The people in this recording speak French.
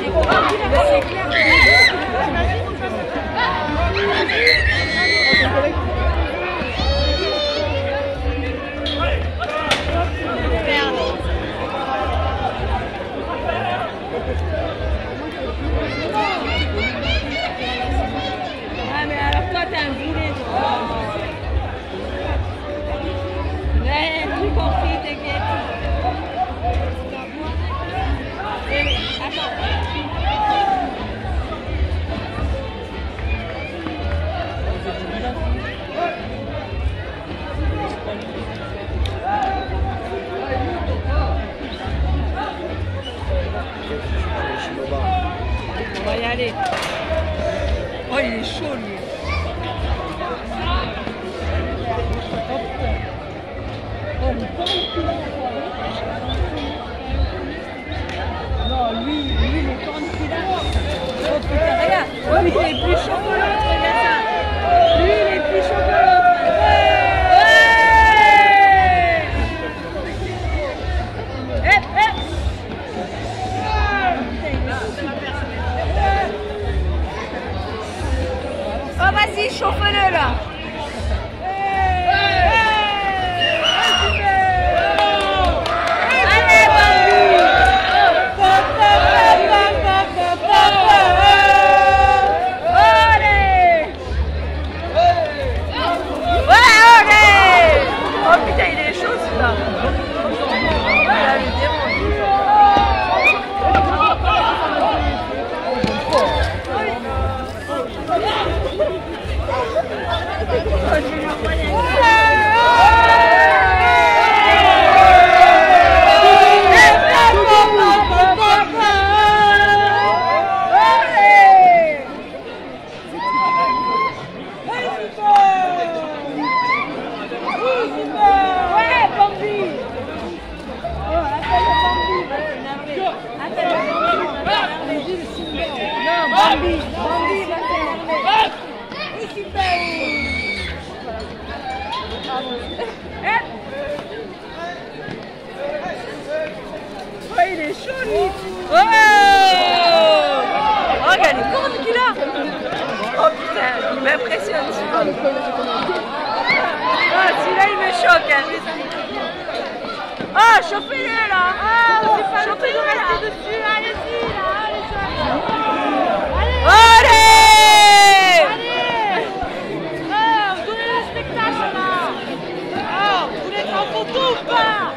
Ah mais alors toi t'es un boulet toi. Ouais, tout compris, t'inquiète. Attends. On va y aller. Oh, il est chaud lui. Non, lui, les cornes qu'il a. Oh putain, regarde. Lui, il est plus chaud que l'autre, regarde ça. Lui, il est plus chaud que l'autre. Oh, vas-y, chauffe-le là. Oh, il est chaud lui. Oh, regarde les cornes qu'il a. Oh putain, il m'impressionne celui-là. Ah, celui-là il me choque hein. Ah, chauffez-le là. Ah, chauffez-le là. Dessus. Allez-y là, allez. Allez. Oh, donnez le spectacle là. Oh, vous voulez être en photo ou pas?